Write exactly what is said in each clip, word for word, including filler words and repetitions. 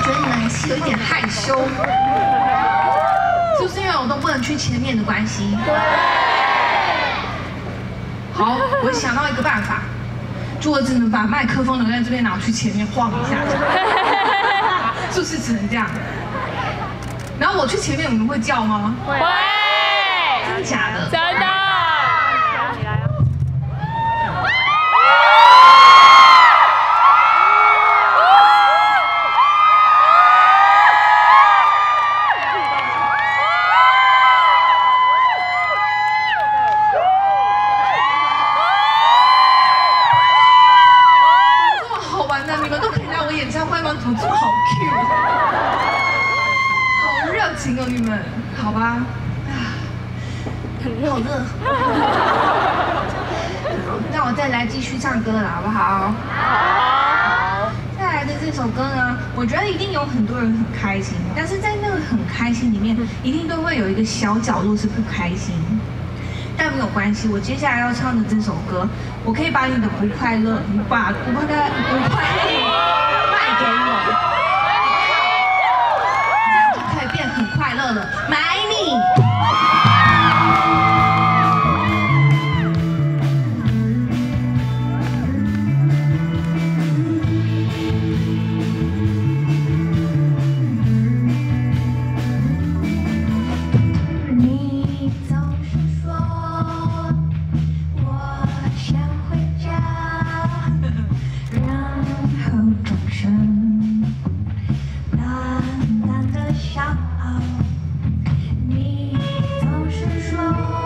觉得你们是有一点害羞，是不是因为我都不能去前面的关系？对。好，我想到一个办法，就我只能把麦克风留在这边，然后去前面晃一下，是不是只能这样？然后我去前面，你们会叫吗？会。真的假的？真的。 怎么这么好 Q？ 好热情哦，你们，好吧？啊，好热。那我再来继续唱歌了，好不好？好。再来的这首歌呢，我觉得一定有很多人很开心，但是在那个很开心里面，一定都会有一个小角落是不开心。但没有关系，我接下来要唱的这首歌，我可以把你的不快乐，把不快乐、不快乐。 给我，这样就可以变很快乐了。买你。你总是说我想回家，然后转身。 你总是说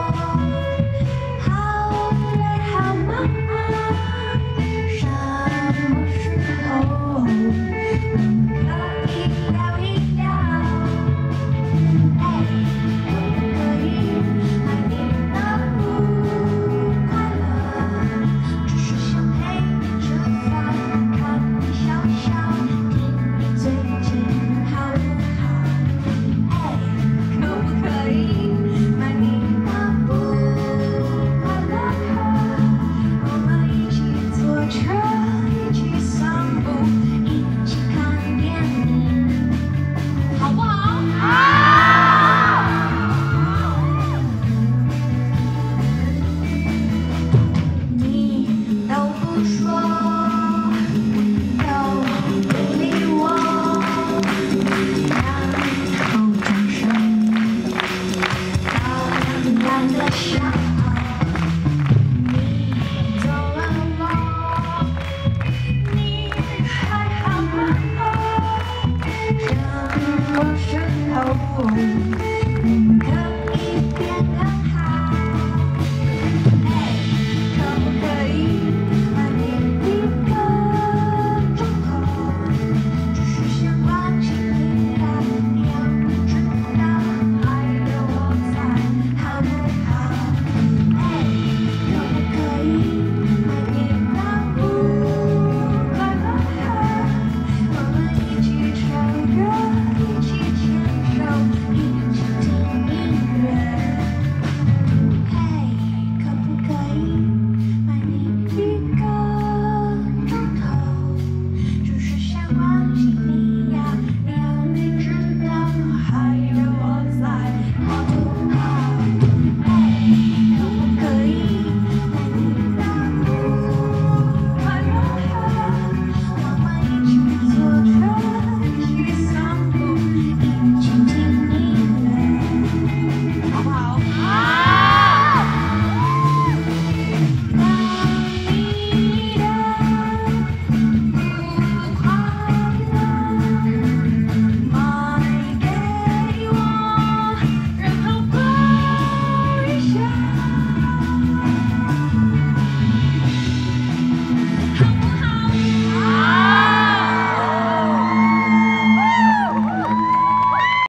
好累好忙，什么时候可以聊一聊？哎，可不可以买你的不快乐？只是想陪你吃饭，看你笑笑，听你最近好不好？ 我是头。